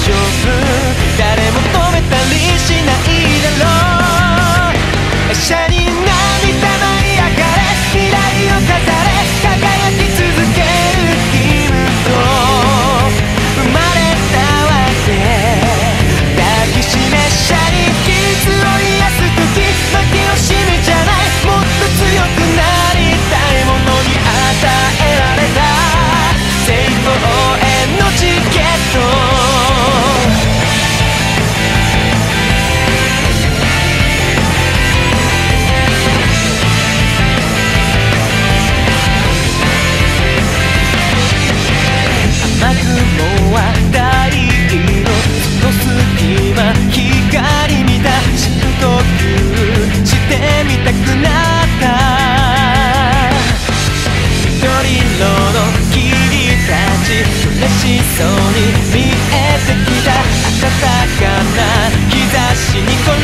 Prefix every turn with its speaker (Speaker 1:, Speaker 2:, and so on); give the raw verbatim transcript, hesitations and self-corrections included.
Speaker 1: 丈夫、誰も止めたりしないだろう。車に涙舞い上がれ、未来を飾れ、輝き続ける君と生まれたわけ。抱きしめ車に傷を癒す時、負け惜しみじゃない、もっと強くなりたいものに与えられた成功へのチケット。雨雲は大色、その隙間光見た、深呼吸してみたくなった。緑色の霧たち、嬉しそうに見えてきた。暖かな日差しに